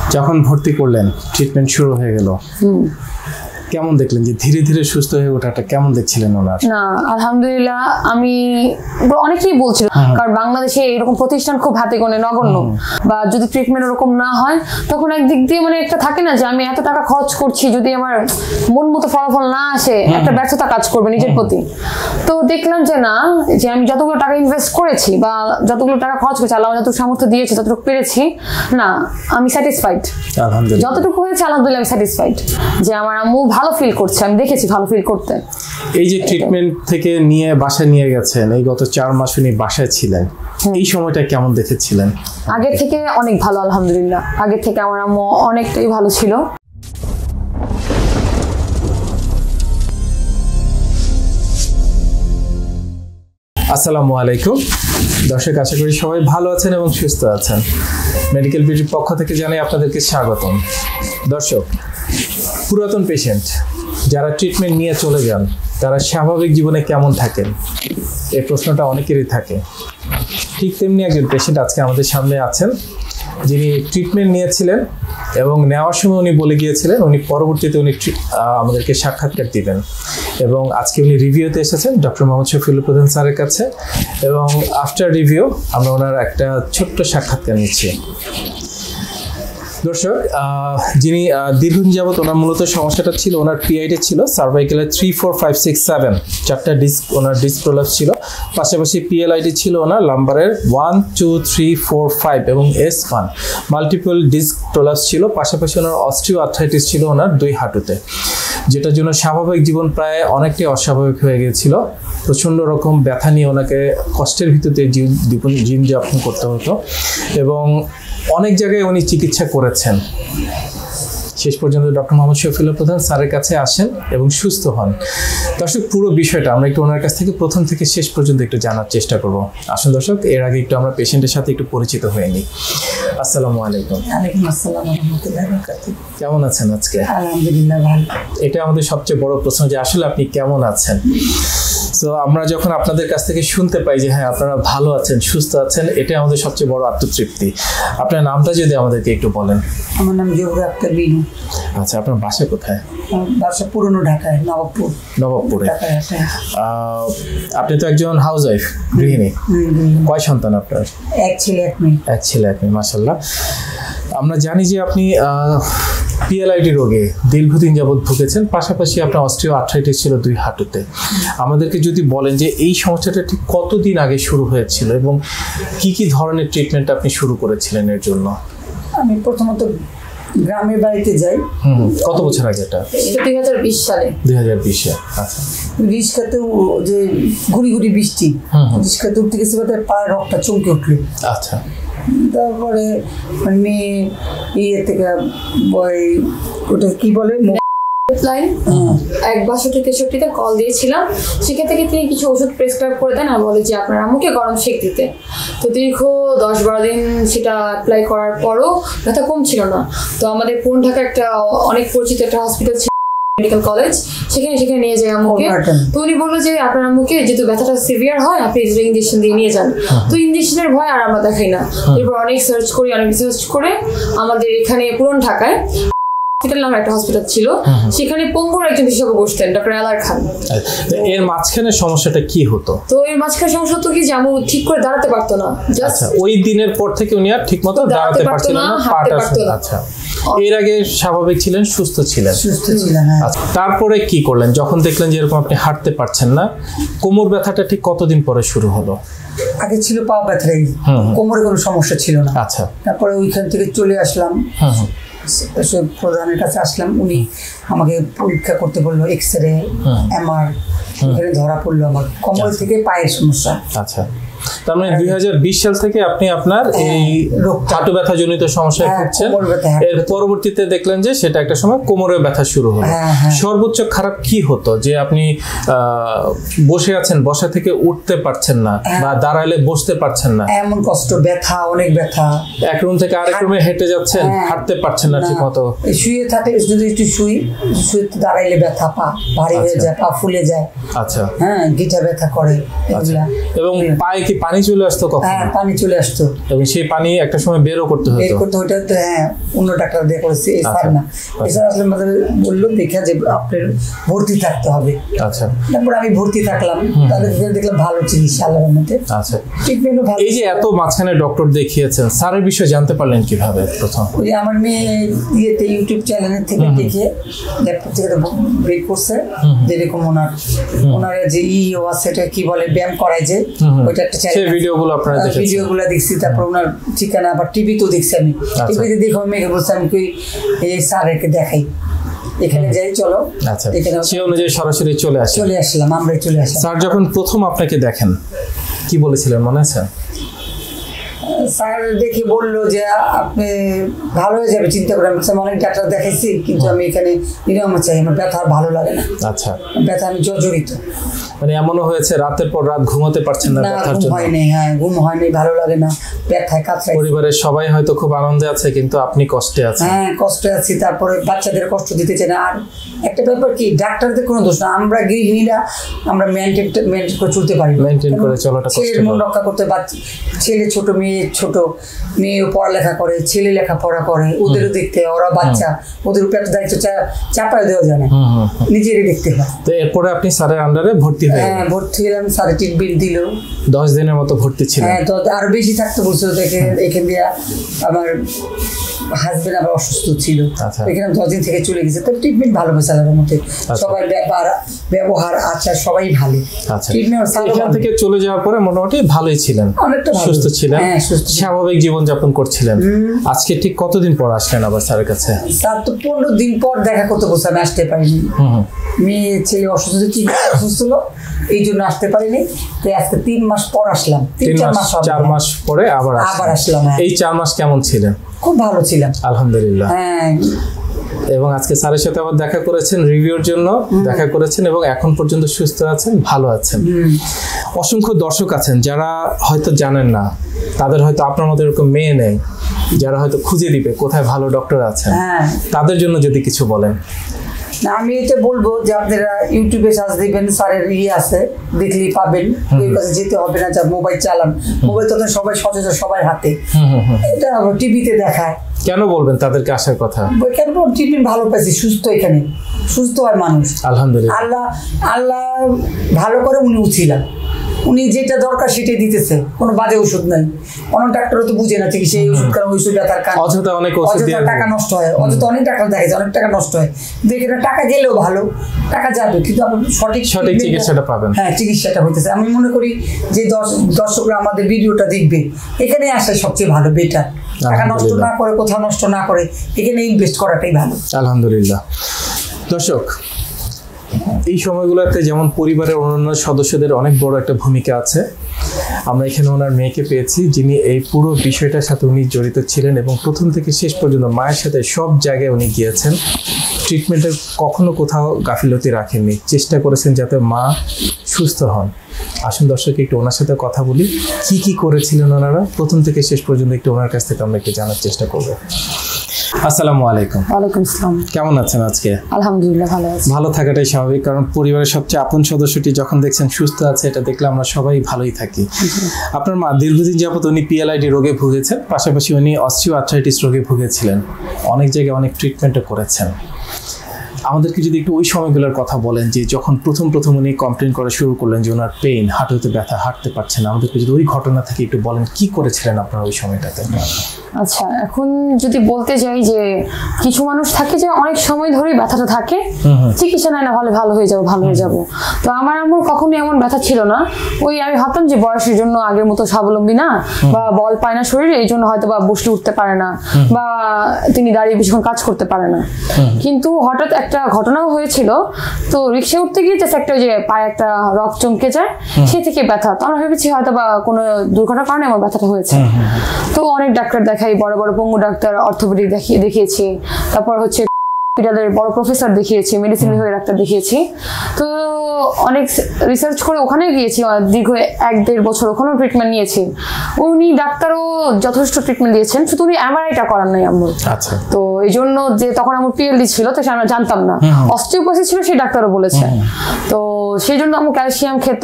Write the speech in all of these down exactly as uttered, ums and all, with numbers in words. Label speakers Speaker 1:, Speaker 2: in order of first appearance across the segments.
Speaker 1: যখন ভর্তি করলেন ট্রিটমেন্ট শুরু হয়ে গেল, কেমন দেখলেন যে ধীরে ধীরে সুস্থ হয়ে ওঠাটা কেমন দেখছিলেন ওনার?
Speaker 2: না আলহামদুলিল্লাহ, আমি অনেকেই বলছিল কারণ বাংলাদেশে এরকম প্রতিষ্ঠান খুব হাতে গোনে নগণ্য, বা যদি ট্রিটমেন্ট ওরকম না হয় তখন একদিক দিয়ে মানে একটা থাকে না যে আমি এত টাকা খরচ করছি, যদি আমার মন মতো ফলাফল না আসে একটা ব্যর্থতা কাজ করবে নিজের প্রতি। তো দেখলাম যে না, যে আমি যতগুলো টাকা ইনভেস্ট করেছি বা যতগুলো টাকা খরচ করেছি, আল্লাহ যতটুকু সামর্থ্য দিয়েছে ততটুকু পেরেছি, না আমি স্যাটিসফাইড। আলহামদুলিল্লাহ যতটুকু হয়েছে আলহামদুলিল্লাহ আমি স্যাটিসফাইড যে আমার আম্মু ভালো ফিল করছে, আমি দেখেছি ভালো ফিল করতে।
Speaker 1: এই যে ট্রিটমেন্ট থেকে নিয়ে বাসায় নিয়ে গেছেন, এই গত চার মাস উনি বাসায় ছিলেন, এই সময়টা কেমন দেখেছিলেন?
Speaker 2: আগে থেকে অনেক ভালো আলহামদুলিল্লাহ, আগে থেকে আমার আম্মু অনেকটাই ভালো ছিল।
Speaker 1: আসসালামু আলাইকুম দর্শক, আশা করি সবাই ভালো আছেন এবং সুস্থ আছেন। মেডিকেল বিউটির পক্ষ থেকে জানাই আপনাদেরকে স্বাগতম। দর্শক, পুরাতন পেশেন্ট যারা ট্রিটমেন্ট নিয়ে চলে যান তারা স্বাভাবিক জীবনে কেমন থাকেন, এই প্রশ্নটা অনেকেরই থাকে। ঠিক তেমনি একজন পেশেন্ট আজকে আমাদের সামনে আছেন, যিনি ট্রিটমেন্ট নিয়েছিলেন এবং নেওয়ার সময় উনি বলে গিয়েছিলেন উনি পরবর্তীতে উনি আমাদেরকে সাক্ষাৎকার দিবেন, এবং আজকে উনি রিভিউতে এসেছেন ডক্টর মোহাম্মদ শফিউল প্রধান স্যারের কাছে, এবং আফটার রিভিউ আমরা ওনার একটা ছোট্ট সাক্ষাৎকার নিচ্ছি। দর্শক, যিনি দীর্ঘদিন যাবত ওনার মূলত সমস্যাটা ছিল, ওনার পিআইডি ছিল সার্ভাইকেলের three four five six seven, চারটা ডিস্ক ওনার ডিস্ক প্রলাপস ছিল, পাশাপাশি পিএলআইডি ছিল ওনার লাম্বারের one two three four five এবং S one, multiple disc prolapse ছিল, পাশাপাশি ওনার অস্টিও আর্থ্রাইটিস ছিল ওনার দুই হাঁটুতে, যেটার জন্য স্বাভাবিক জীবন প্রায় অনেকটাই অস্বাভাবিক হয়ে গিয়েছিল। প্রচণ্ড রকম ব্যথা নিয়ে ওনাকে কষ্টের ভিত্তিতে জীবন যাপন করতে হতো, এবং অনেক জায়গায় উনি চিকিৎসা করেছেন। শেষ পর্যন্ত ডক্টর মোহাম্মদ শফিউল প্রধান স্যারের কাছে আসেন এবং সুস্থ হন। দর্শক, পুরো বিষয়টা আমরা একটু ওনার কাছ থেকে প্রথম থেকে শেষ পর্যন্ত একটু জানার চেষ্টা করব। আসুন দর্শক, এর আগে একটু আমরা পেশেন্টের সাথে একটু পরিচিত হয়ে নিই। আসসালামু আলাইকুম।
Speaker 3: ওয়ালাইকুম আসসালাম ওয়া রাহমাতুল্লাহি ওয়া বারাকাতুহু।
Speaker 1: কেমন আছেন আজকে?
Speaker 3: আলহামদুলিল্লাহ ভালো।
Speaker 1: এটা আমাদের সবচেয়ে বড় প্রশ্ন যে আসলে আপনি কেমন আছেন। তো আমরা যখন আপনাদের কাছ থেকে শুনতে পাই যে হ্যাঁ আপনারা ভালো আছেন, সুস্থ আছেন, এটা আমাদের সবচেয়ে বড় আত্মতৃপ্তি। আপনার নামটা যদি আমাদেরকে একটু বলেন।
Speaker 3: আমার নাম জহুরা আক্তার বিনু।
Speaker 1: আচ্ছা, আপনার বাসা কোথায়?
Speaker 3: বাসা পুরনো ঢাকায়, নবাবপুর।
Speaker 1: নবাবপুরে। আপনি তো একজন হাউস ওয়াইফ, গৃহিণী। কয় সন্তান আপনার?
Speaker 3: এক ছেলে এক মেয়ে।
Speaker 1: এক ছেলে এক মেয়ে, মাশাআল্লাহ। আমরা জানি যে আপনি পিএলআইডি রোগে দীর্ঘদিন যাবৎ ভুগেছেন, পাশাপাশি আপনার অস্টিও আর্থ্রাইটিস ছিল দুই হাঁটুতে। আমাদেরকে যদি বলেন যে এই সমস্যাটা ঠিক কতদিন আগে শুরু হয়েছিল এবং কি কি ধরনের ট্রিটমেন্ট আপনি শুরু করেছিলেন এর জন্য?
Speaker 3: আমি প্রথমত গ্রামের বাড়িতে যাই।
Speaker 1: হুম, কত বছর আগে? এটা
Speaker 2: দুই হাজার বিশ সালে।
Speaker 1: দুই হাজার বিশে। আচ্ছা,
Speaker 3: রিস্কাতেও যে গুড়ি গুড়ি বৃষ্টি, রিস্কাতে উঠতে গেছে, পায়ের রক্তটা চমকে উঠলো।
Speaker 1: আচ্ছা,
Speaker 3: তারপরে মেয়ে ইয়ে থেকে ওটা কি বলে
Speaker 2: এক বাষট্টি তেষট্টিতে কল দিয়েছিলাম, সেখান থেকে তিনি কিছু ওষুধ প্রেসক্রাইব করে দেন আর বলে যে আপনার আম্মুকে গরম সেক দিতে। তো দীর্ঘ দশ বারো দিন সেটা অ্যাপ্লাই করার পরও ব্যথা কমছিল না। তো আমাদের পুরনো ঢাকা একটা অনেক পরিচিত একটা হসপিটাল ছিল, মেডিকেল কলেজ, সেখানে সেখানে নিয়ে যায় আম্মুকে। তো উনি বললো যে আপনার আম্মুকে যেহেতু ব্যথাটা সিভিয়ার হয় আপনি ইঞ্জেকশন দিয়ে নিয়ে যান। তো ইঞ্জেকশনের ভয় আর আমরা দেখাই না। এরপর অনেক সার্চ করি, অনেক রিসার্চ করে আমাদের এখানে পুরনো ঢাকায় হসপিটাল নামে একটা হসপিটাল ছিল, সেখানে পঙ্গুর একজন বিশেষজ্ঞ বসতেন, ডক্টর এলআইড খান।
Speaker 1: এর মাঝখানে সমস্যাটা কি হতো?
Speaker 2: তো এর মাঝখানে সমস্যা হতো কি যে আম্মু ঠিক করে দাঁড়াতে পারতো না।
Speaker 1: আচ্ছা, ওই দিনের পর থেকে উনি আর ঠিক মতো দাঁড়াতে পারছিল না, হাঁটতে পারতো না। আচ্ছা, এর আগে স্বাভাবিক ছিলেন, সুস্থ ছিলেন?
Speaker 3: সুস্থ ছিলেন।
Speaker 1: আচ্ছা, তারপরে কি করলেন যখন দেখলেন যে এরকম আপনি হাঁটতে পারছেন না? কোমর ব্যথাটা ঠিক কতদিন পরে শুরু হলো?
Speaker 3: আগে ছিল পা ব্যথাই, কোমরে কোনো সমস্যা ছিল না।
Speaker 1: আচ্ছা,
Speaker 3: তারপরে ওইখান থেকে চলে আসলাম, প্রধানের কাছে আসলাম, উনি আমাকে পরীক্ষা করতে বললো, এক্স রে, এমআর, এখানে ধরা পড়লো আমার কোমর থেকে পায়ের সমস্যা।
Speaker 1: আচ্ছা, তার মানে দুই হাজার বিশ সাল থেকে আপনি আপনার এই হাঁটু ব্যথা জনিত সমস্যায় ভুগছেন। এর পরবর্তীতে দেখলেন যে সেটা একটা সময় কোমরে ব্যথা শুরু হলো। সর্বোচ্চ খারাপ কি হতো যে আপনি বসে আছেন, বসা থেকে উঠতে পারছেন না, বা দাঁড়াইলে বসতে পারছেন না,
Speaker 3: এমন কষ্ট, ব্যথা, অনেক ব্যথা।
Speaker 1: এক রুম থেকে আরেক রুমে হেঁটে যাচ্ছেন, হাঁটতে পারছেন না ঠিক মতো।
Speaker 3: শুয়ে থাকলে যদি একটু শুই, শুয়ে দাঁড়াইলে ব্যথা, পা ভারী হয়ে যায়, পা ফুলে যায়।
Speaker 1: আচ্ছা,
Speaker 3: হ্যাঁ, গিটা ব্যথা করে এগুলা।
Speaker 1: এবং পায়ে কি পানি চলে আসতো কখন?
Speaker 3: হ্যাঁ পানি চলে আসতো
Speaker 1: এবং সেই পানি একটা সময় বেরও করতে হতো।
Speaker 3: বের করতে হতো তো, হ্যাঁ অন্য ডাক্তার দিয়ে করেছে, এই স্যার না। এছাড়া আসলে আমাদের বললো দেখা যে আপনার ভর্তি থাকতে হবে।
Speaker 1: আচ্ছা,
Speaker 3: তারপর আমি ভর্তি থাকলাম, তাদের দেখলাম ভালো চিকিৎসা আল্লাহর মধ্যে।
Speaker 1: আচ্ছা,
Speaker 3: ট্রিটমেন্টও ভালো।
Speaker 1: এই যে এত মাঝখানে ডক্টর দেখিয়েছেন, স্যারের বিষয়ে জানতে পারলেন কিভাবে প্রথম?
Speaker 3: ওই যে আমার মেয়ে ইয়েতে ইউটিউব চ্যানেলের থেকে দেখে ল্যাপটপ থেকে বের করছে, যেরকম ওনার ওনার যে ইও আছে এটা কি বলে ব্যায়াম করায় যে, ওইটা একটা চ্যানেল,
Speaker 1: ভিডিওগুলো আপনারা দেখেছেন?
Speaker 3: ভিডিওগুলো দেখছি। তারপর ওনার ঠিকানা আবার টিভিতেও দেখছি আমি। টিভিতে দেখে আমি মেয়েকে বলছি আমি কই এই স্যারকে দেখাই, এখানে যাই চলো।
Speaker 1: আচ্ছা, সেই অনুযায়ী সরাসরি চলে আসি
Speaker 3: চলে আসলাম আমরাই চলে আসলাম।
Speaker 1: স্যার যখন প্রথম আপনাকে দেখেন কি বলেছিলেন মনে আছে?
Speaker 3: স্যার দেখে বললো যে আপনি ভালো হয়ে যাবে, চিন্তা করে। আমি অনেক ডাক্তার দেখাইছি কিন্তু আমি এখানে নিরাম চাই, আমার ব্যথা আর ভালো লাগে না।
Speaker 1: আচ্ছা,
Speaker 3: ব্যথা আমি জর্জরিত,
Speaker 1: মানে এমনও হয়েছে রাতের পর রাত ঘুমাতে পারছেন না ব্যথার জন্য?
Speaker 3: ঘুম হয়নি, হ্যাঁ ঘুম হয়নি, ভালো লাগে না, ব্যথায় কাতরাই।
Speaker 1: পরিবারের সবাই হয়তো খুব আনন্দে আছে কিন্তু আপনি কষ্টে আছেন।
Speaker 3: হ্যাঁ কষ্টে আছি, তারপরে বাচ্চাদের কষ্ট দিতে চাই না। আর একটা ব্যাপার কি, ডাক্তারদের কোনো দোষ না, আমরা গৃহিণীরা আমরা মেনটেন মেনটেন করে চলতে পারি,
Speaker 1: মেনটেন করে চলাটা কষ্ট।
Speaker 3: ছেলের মন রক্ষা করতে, বাচ্চা ছেলে ছোট, মেয়ে ছোট, মেয়েও পড়ালেখা করে, ছেলে লেখাপড়া করে, ওদেরও দেখতে, ওরা বাচ্চা, ওদের উপরে একটা দায়িত্ব চাপায় দেওয়া যায় না, নিজেরই দেখতে হয়।
Speaker 1: তো এরপরে আপনি স্যারের আন্ডারে ভর্তি হয়ে?
Speaker 3: হ্যাঁ ভর্তি হলাম, স্যারের ট্রিটমেন্ট দিল।
Speaker 1: দশ দিনের মতো ভর্তি ছিলেন?
Speaker 3: হ্যাঁ, তো আরো বেশি থাকতে বলছিল। দেখে এখান দিয়ে আমার হাজবেন্ড আবার অসুস্থ ছিল, এখানে দশ দিন থেকে চলে গেছে। তো ট্রিটমেন্ট ভালো হয়েছে আলাদার মধ্যে, সবার ব্যাপার ব্যবহার আচার সবাই ভালো। ট্রিটমেন্ট
Speaker 1: এখান থেকে চলে যাওয়ার পরে মোটামুটি ভালোই ছিলেন,
Speaker 3: অনেকটা
Speaker 1: সুস্থ ছিলেন,
Speaker 3: হ্যাঁ সুস্থ,
Speaker 1: স্বাভাবিক জীবনযাপন করছিলেন। আজকে ঠিক কতদিন পর আসলেন আবার স্যারের কাছে?
Speaker 3: স্যার তো পনেরো দিন পর দেখা করতে বলছে, আমি আসতে পারিনি। মেয়ে ছেলে অসুস্থ, ঠিক অসুস্থ হলো, এই জন্য আসতে পারিনি। তো আজকে তিন মাস পর আসলাম, তিন চার মাস
Speaker 1: চার মাস পরে আবার
Speaker 3: আবার আসলাম।
Speaker 1: এই চার মাস কেমন ছিলেন?
Speaker 3: খুব ভালো ছিলাম
Speaker 1: আলহামদুলিল্লাহ।
Speaker 3: হ্যাঁ,
Speaker 1: এবং আজকে স্যারের সাথে আবার দেখা করেছেন, রিভিউর জন্য দেখা করেছেন এবং এখন পর্যন্ত সুস্থ আছেন, ভালো আছেন। অসংখ্য দর্শক আছেন যারা হয়তো জানেন না, তাদের হয়তো আপনার মতো এরকম মেয়ে নেই যারা হয়তো খুঁজে দিবে কোথায় ভালো ডক্টর আছেন, তাদের জন্য যদি কিছু বলেন।
Speaker 3: না আমি এটা বলবো যে আপনারা ইউটিউবে সার্চ দিবেন, স্যারের ইয়ে আছে, দেখলেই পাবেন। ওই কাছে যেতে হবে না, যা মোবাইল চালান, মোবাইল তো সবাই সচেতন, সবাই হাতে, এটা টিভিতে দেখায়।
Speaker 1: কেন বলবেন তাদেরকে আসার কথা?
Speaker 3: কেন ট্রিটমেন্ট ভালো পাইছি, সুস্থ, এখানে সুস্থ হয় মানুষ আলহামদুলিল্লাহ। আল্লাহ আল্লাহ ভালো করে উনি উছিলেন, উনি যেটা দরকার সেটাই দিতেছে, কোনো বাজে ওষুধ নাই। অনেক ডাক্তারও তো বুঝে না ঠিক সেই ওষুধ কারণ ওষুধ ব্যথার কারণ
Speaker 1: অযথা অনেক ওষুধ দিয়ে
Speaker 3: টাকা নষ্ট হয়, অযথা অনেক টাকা দেখেছে, অনেক টাকা নষ্ট হয়। দেখে টাকা গেলেও ভালো, টাকা যাবে কিন্তু আপনি সঠিক
Speaker 1: সঠিক চিকিৎসাটা পাবেন।
Speaker 3: হ্যাঁ চিকিৎসাটা হইতেছে। আমি মনে করি যে দর্শকরা আমাদের ভিডিওটা দেখবে, এখানে আসলে সবচেয়ে ভালো, বেটার। টাকা নষ্ট না করে, কোথাও নষ্ট না করে এখানে ইনভেস্ট করাটাই ভালো।
Speaker 1: আলহামদুলিল্লাহ। দর্শক, এই সময়গুলোতে যেমন পরিবারের অন্যান্য সদস্যদের অনেক বড় একটা ভূমিকা আছে। আমরা এখানে ওনার মেয়েকে পেয়েছি যিনি এই পুরো বিষয়টার সাথে উনি জড়িত ছিলেন এবং প্রথম থেকে শেষ পর্যন্ত মায়ের সাথে সব জায়গায় উনি গিয়েছেন, ট্রিটমেন্টের কখনো কোথাও গাফিলতি রাখেননি, চেষ্টা করেছেন যাতে মা সুস্থ হন। আসুন দর্শক একটু ওনার সাথে কথা বলি, কি কি করেছিলেন ওনারা প্রথম থেকে শেষ পর্যন্ত একটু ওনার কাছ থেকে আমরা একটু জানার চেষ্টা করবো। আসসালামু আলাইকুম।
Speaker 2: ওয়ালাইকুম আসসালাম।
Speaker 1: কেমন আছেন আজকে?
Speaker 2: আলহামদুলিল্লাহ ভালো আছি।
Speaker 1: ভালো থাকাটাই স্বাভাবিক, কারণ পরিবারের সবচেয়ে আপন সদস্যটি যখন দেখছেন সুস্থ আছে, এটা দেখলে আমরা সবাই ভালোই থাকি। আপনার মা দীর্ঘদিন যাবত উনি পিএলআইডি রোগে ভুগেছেন, পাশাপাশি উনি অস্টিওআর্থ্রাইটিস রোগে ভুগেছিলেন, অনেক জায়গায় অনেক ট্রিটমেন্টও করেছেন। আমাদেরকে যদি একটু ওই সময়গুলোর কথা বলেন যে যখন প্রথম প্রথম উনি কমপ্লেন করা শুরু করলেন যে ওনার পেইন, হাঁটুতে ব্যথা, হাঁটতে পারছেন, আমাদেরকে যদি ওই ঘটনা থেকে একটু বলেন কি করেছিলেন আপনারা ওই সময়টাতে।
Speaker 2: আচ্ছা, এখন যদি বলতে যাই যে কিছু মানুষ থাকে যে অনেক সময় ধরেই ব্যথাটা থাকে, চিকিৎসা নেয় না, ভালো ভালো হয়ে যাবো ভালো হয়ে যাবো। তো আমার আমার কখনোই এমন ব্যথা ছিল না। ওই আমি ভাবতাম যে বয়সের জন্য আগের মতো স্বাবলম্বী না, বা বল পায় না শরীরে, এই জন্য হয়তো বা বসলে উঠতে পারে না, বা তিনি দাঁড়িয়ে বেশিক্ষণ কাজ করতে পারে না। কিন্তু হঠাৎ একটা ঘটনাও হয়েছিল, তো রিক্সা উঠতে গিয়ে জাস্ট একটা ওই যে পায়ে একটা রক চমকে যায়, সে থেকে ব্যথা। তো আমরা ভেবেছি হয়তো বা কোনো দুর্ঘটনার কারণে আমার ব্যথাটা হয়েছে। তো অনেক ডাক্তার দেখাই, বড় বড় পঙ্গু ডাক্তার, অর্থোপেডিক দেখিয়ে দেখিয়েছি, তারপর হচ্ছে হসপিটালের বড় প্রফেসর দেখিয়েছি, মেডিসিন বিভাগের ডাক্তার দেখিয়েছি। তো অনেক রিসার্চ করে ওখানে গিয়েছি, দীর্ঘ এক দেড় বছর ওখানেও ট্রিটমেন্ট নিয়েছি। উনি ডাক্তারও যথেষ্ট ট্রিটমেন্ট দিয়েছেন, শুধু উনি এমআরআইটা করার নাই আম্মুর।
Speaker 1: আচ্ছা।
Speaker 2: তো এই জন্য যে তখন আমার পিএলডি ছিল তো আমরা জানতাম না, অস্টিওপোরোসিস ছিল সেই ডাক্তারও বলেছে। তো সেই জন্য আমার ক্যালসিয়াম খেত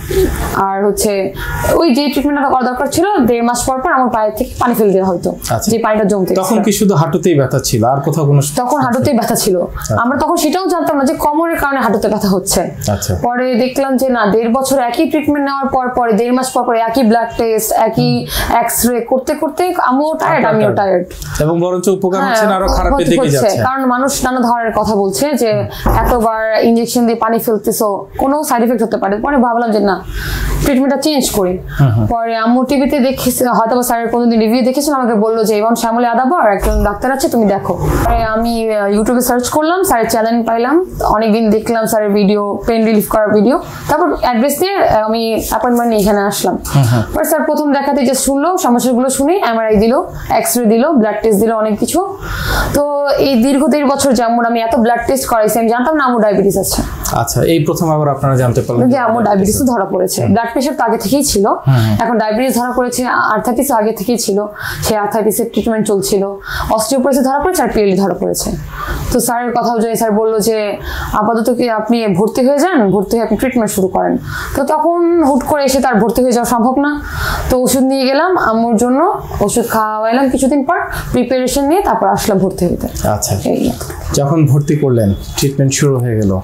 Speaker 2: আর হচ্ছে ওই যে ট্রিটমেন্টটা করা দরকার ছিল দেড় মাস পর পর আমার পায়ের থেকে পানি ফেলে দেওয়া হতো, যে পানিটা জমতে।
Speaker 1: তখন কি শুধু হাঁটুতেই ব্যথা ছিল আর কোথাও কোনো?
Speaker 2: তখন হাঁটুতেই ব্যথা ছিল, আমরা তখন সেটাও জানতাম না যে কোমরের কারণে হাঁটুতে ব্যথা হচ্ছে। পরে দেখলাম যে না, দেড় বছর একই ট্রিটমেন্ট নেওয়ার পর পরে দেড় মাস পর পরে একই ব্লাড টেস্ট একই এক্স-রে করতে করতে আমিও টায়ার্ড আমিও টায়ার্ড
Speaker 1: এবং বরঞ্চ উপকার হচ্ছে না আরো খারাপের দিকে যাচ্ছে।
Speaker 2: কারণ মানুষ নানা ধরনের কথা বলছে যে এতবার ইনজেকশন দিয়ে পানি ফেলতেছো কোনো সাইড এফেক্ট হতে পারে। পরে ভাবলাম যে না, ট্রিটমেন্টটা চেঞ্জ করি। পরে আম্মু টিভিতে দেখেছি, হয়তো বা স্যারের কোনোদিন রিভিউ দেখেছিল, আমাকে বললো যে এবং শ্যামলী আদাবর একজন ডাক্তার আছে তুমি দেখো। পরে আমি ইউটিউবে সার্চ করলাম, স্যারের চ্যানেল পাইলাম, অনেকদিন দেখলাম স্যারের ভিডিও, পেন রিলিফ করার ভিডিও। তারপর অ্যাড্রেস দিয়ে আমি অ্যাপয়েন্টমেন্ট নিয়ে এখানে আসলাম। পরে স্যার প্রথম দেখাতে যে শুনলো সমস্যাগুলো শুনি, এমআরআই দিল, এক্স-রে দিল, ব্লাড টেস্ট দিল, অনেক কিছু। তো এই দীর্ঘ দেড় বছর যেমন আমি এত ব্লাড টেস্ট করাইছি, আমি জানতাম না আমার ডায়াবেটিস আছে।
Speaker 1: আচ্ছা, এই প্রথম আবার আপনারা জানতে পারলেন
Speaker 2: যে আমার ডায়াবেটিস ধরা পড়েছে। ব্লাড প্রেশার তো আগে থেকেই ছিল, এখন ডায়াবেটিস ধরা পড়েছে। আর্থাইটিস আগে থেকেই ছিল, সেই আর্থাইটিসের ট্রিটমেন্ট চলছিল। অস্টিওপোরোসিস ধরা পড়েছে আর পিএলডি ধরা পড়েছে। তো স্যারের কথা অনুযায়ী স্যার বললো যে আপাতত কি আপনি ভর্তি হয়ে যান, ভর্তি হয়ে আপনি ট্রিটমেন্ট শুরু করেন। তো তখন হুট করে এসে তার ভর্তি হয়ে যাওয়া সম্ভব না। তো ওষুধ নিয়ে গেলাম আম্মুর জন্য, ওষুধ খাওয়াইলাম কিছুদিন পর, প্রিপারেশন নিয়ে তারপর আসলাম ভর্তি হতে।
Speaker 1: আচ্ছা, যখন ভর্তি করলেন ট্রিটমেন্ট শুরু হয়ে গেল,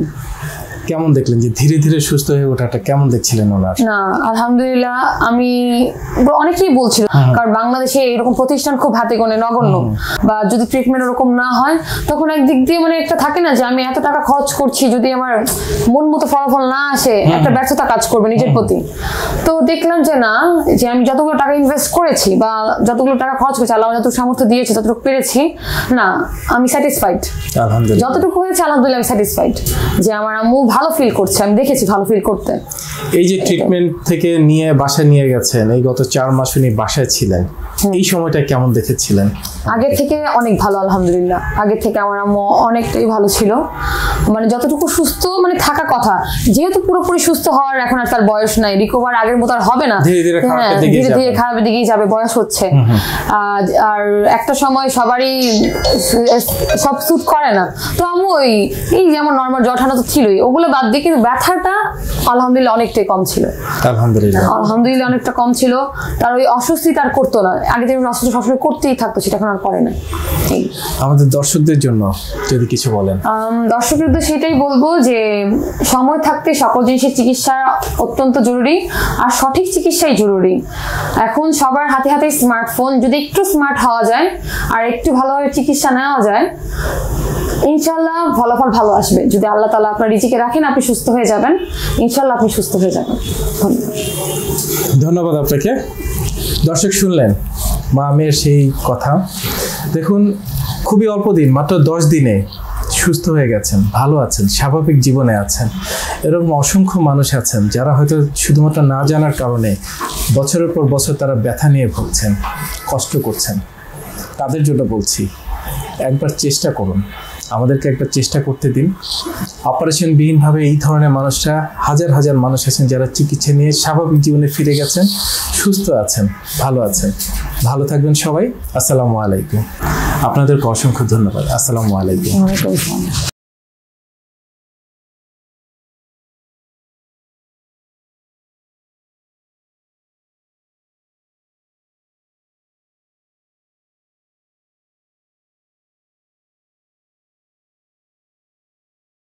Speaker 1: কেমন দেখলেন যে ধীরে ধীরে সুস্থ হয়ে ওঠাটা কেমন দেখছিলেন ওনার?
Speaker 2: না আলহামদুলিল্লাহ, আমি অনেকেই বলছিল, কারণ বাংলাদেশে এরকম প্রতিষ্ঠান খুব হাতে গোনে, নগণ্য, বা যদি ট্রিটমেন্ট ওরকম না হয় তখন একদিক দিয়ে মানে একটা থাকে না যে আমি এত টাকা খরচ করছি, যদি আমার মন মতো ফলাফল না আসে একটা ব্যর্থতা কাজ করবে নিজের প্রতি। তো দেখলাম যে না, যে আমি যতগুলো টাকা ইনভেস্ট করেছি বা যতগুলো টাকা খরচ করেছি, আল্লাহ যতটুকু সামর্থ্য দিয়েছে ততটুকু পেরেছি, না আমি স্যাটিসফাইড।
Speaker 1: আলহামদুলিল্লাহ,
Speaker 2: যতটুকু হয়েছে আলহামদুলিল্লাহ আমি স্যাটিসফাইড, যে আমার আম্মু ভালো ফিল করছে, আমি দেখেছি ভালো ফিল করতে।
Speaker 1: এই যে ট্রিটমেন্ট থেকে নিয়ে বাসায় নিয়ে গেছেন, এই গত চার মাস উনি বাসায় ছিলেন, এই সময়টা কেমন দেখেছিলেন?
Speaker 2: আগে থেকে অনেক ভালো আলহামদুলিল্লাহ, আগে থেকে আমার আম্মু অনেকটাই ভালো ছিল, মানে যতটুকু সুস্থ মানে থাকা কথা। যেহেতু পুরোপুরি সুস্থ হওয়ার এখন আর তার বয়স নাই, রিকভার আগের মতো আর হবে না,
Speaker 1: ধীরে ধীরে
Speaker 2: ধীরে ধীরে খারাপের দিকেই যাবে, বয়স হচ্ছে। আর একটা সময় সবারই সব স্যুট করে না, তো আম্মু ওই এই যেমন নর্মাল জ্বর ঠান্ডা তো ছিলই, ওগুলো বাদ দিয়ে কিন্তু ব্যথাটা আলহামদুলিল্লাহ অনেকটাই কম ছিল।
Speaker 1: আলহামদুলিল্লাহ
Speaker 2: আলহামদুলিল্লাহ অনেকটা কম ছিল। তার ওই অস্বস্তি তার করতো না, আগে যেমন অস্বস্তি সবসময় করতেই থাকতো, সেটা এখন আর করে না।
Speaker 1: আমাদের দর্শকদের জন্য যদি কিছু বলেন।
Speaker 2: দর্শকদের তো সেটাই বলবো যে সময় থাকতে সকল জিনিসের চিকিৎসা অত্যন্ত জরুরি, আর সঠিক চিকিৎসাই জরুরি। এখন সবার হাতে হাতে স্মার্টফোন, যদি একটু স্মার্ট হওয়া যায় আর একটু ভালোভাবে চিকিৎসা নেওয়া যায়, ইনশাল্লাহ ফলাফল ভালো আসবে। যদি আল্লাহ তাআলা আপনার রিজিকে রাখেন, আপনি সুস্থ হয়ে যাবেন, ইনশাল্লাহ আপনি সুস্থ হয়ে যাবেন।
Speaker 1: ধন্যবাদ আপনাকে। দর্শক শুনলেন মা মেয়ের সেই কথা। দেখুন, খুবই অল্প দিন, মাত্র দশ দিনে সুস্থ হয়ে গেছেন, ভালো আছেন, স্বাভাবিক জীবনে আছেন। এরকম অসংখ্য মানুষ আছেন যারা হয়তো শুধুমাত্র না জানার কারণে বছরের পর বছর তারা ব্যথা নিয়ে ভুগছেন, কষ্ট করছেন। তাদের জন্য বলছি, একবার চেষ্টা করুন, আমাদেরকে একবার চেষ্টা করতে দিন। অপারেশনবিহীনভাবে এই ধরনের মানুষরা হাজার হাজার মানুষ আছেন যারা চিকিৎসা নিয়ে স্বাভাবিক জীবনে ফিরে গেছেন, সুস্থ আছেন, ভালো আছেন। ভালো থাকবেন সবাই। আসসালামু আলাইকুম। আপনাদেরকে অসংখ্য ধন্যবাদ। আসসালামু আলাইকুম।